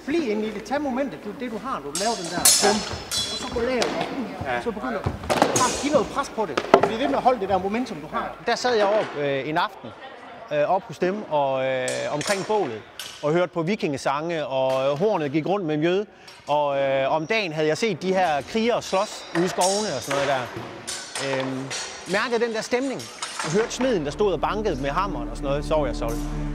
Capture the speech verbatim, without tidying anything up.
Bliv inde i det. Tag momentet, det du har, du laver den der bum, og så gå lavt, ja. Så begynder at give noget pres på det, og bliv ved med at holde det der momentum, du har. Der sad jeg op øh, en aften, øh, op hos dem og øh, omkring bålet, og hørte på vikingesange, og øh, hornet gik rundt med mjød, og øh, om dagen havde jeg set de her krigere slås ude i skovene og sådan noget der. Øh, mærkede den der stemning, og hørte smeden, der stod og bankede med hammeren og sådan noget, så var jeg solgt.